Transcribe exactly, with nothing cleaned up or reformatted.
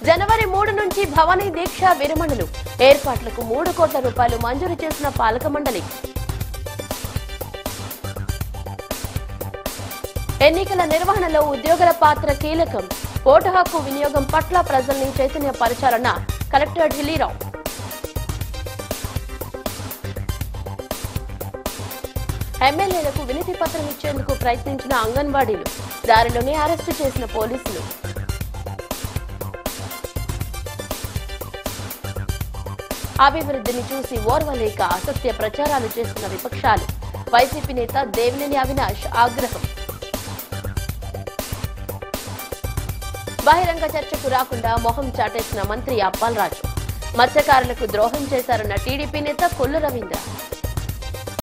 జనవరి మూడు నుంచి భవానీ దీక్ష విరమణలు ఏర్పాట్లకు మూడు కోట్ల రూపాయలు మంజూరు చేసిన పాలక మండలి. ఎన్నికల నిర్వహణలో ఉద్యోగుల పాత్ర కీలకం. ఓటు హక్కు వినియోగం పట్ల ప్రజల్ని చైతన్యపరచాలన్న కలెక్టర్ ఢిల్లీరావు. ఎమ్మెల్యేలకు వినతి పత్రం ఇచ్చేందుకు ప్రయత్నించిన అంగన్వాడీలు దారిలోనే అరెస్టు చేసిన పోలీసులు. అభివృద్ధిని చూసి ఓర్వలేక అసత్య ప్రచారాలు చేస్తున్న విపక్షాలు. వైసీపీ నేత దేవినేని అవినాష్ ఆగ్రహం. బహిరంగ చర్చకు రాకుండా మొహం చాటేసిన మంత్రి అప్పలరాజు. మత్స్యకారులకు ద్రోహం చేశారన్న టీడీపీ నేత కొల్లు రవీంద్ర.